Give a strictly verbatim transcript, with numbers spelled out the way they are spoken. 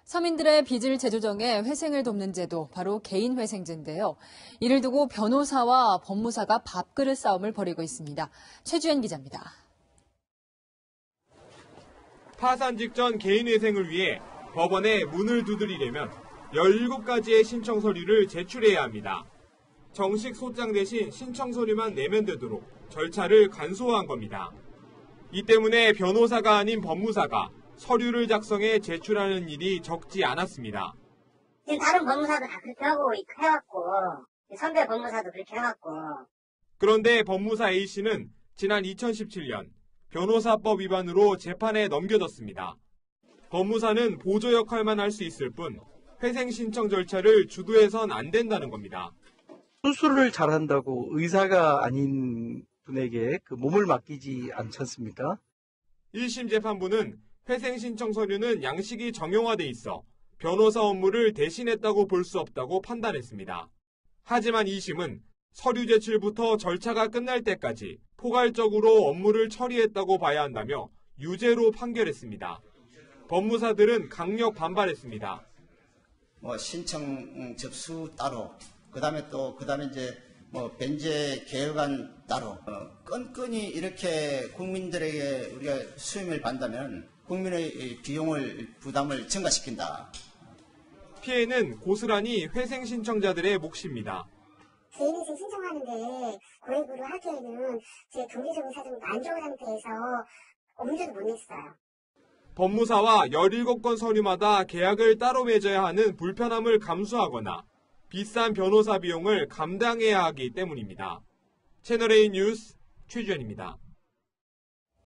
서민들의 빚을 재조정해 회생을 돕는 제도, 바로 개인회생제인데요. 이를 두고 변호사와 법무사가 밥그릇 싸움을 벌이고 있습니다. 최주연 기자입니다. 파산 직전 개인회생을 위해 법원에 문을 두드리려면 열일곱 가지의 신청 서류를 제출해야 합니다. 정식 소장 대신 신청 서류만 내면 되도록 절차를 간소화한 겁니다. 이 때문에 변호사가 아닌 법무사가 서류를 작성해 제출하는 일이 적지 않았습니다. 지금 다른 법무사도 다 그렇게 하고 해왔고, 선배 법무사도 그렇게 해왔고. 그런데 법무사 A씨는 지난 이천십칠 년 변호사법 위반으로 재판에 넘겨졌습니다. 법무사는 보조 역할만 할 수 있을 뿐 회생 신청 절차를 주도해선 안 된다는 겁니다. 수술을 잘한다고 의사가 아닌 분에게 그 몸을 맡기지 않지 않습니까? 일 심 재판부는 회생 신청 서류는 양식이 정형화돼 있어 변호사 업무를 대신했다고 볼 수 없다고 판단했습니다. 하지만 이 심은 서류 제출부터 절차가 끝날 때까지 포괄적으로 업무를 처리했다고 봐야 한다며 유죄로 판결했습니다. 법무사들은 강력 반발했습니다. 뭐 신청 접수 따로, 그 다음에 또 그 다음에 이제 뭐 변제 개혁안 따로 어, 끈끈이 이렇게 국민들에게 우리가 수임을 받는다면 국민의 비용을 부담을 증가시킨다. 피해는 고스란히 회생 신청자들의 몫입니다. 개인회생 신청하는데 고액으로 하기에는 제 경제적인 사정이 안 좋은 상태에서 엄두도 못 냈어요. 법무사와 열일곱 건 서류마다 계약을 따로 맺어야 하는 불편함을 감수하거나 비싼 변호사 비용을 감당해야 하기 때문입니다. 채널A 뉴스 최주연입니다.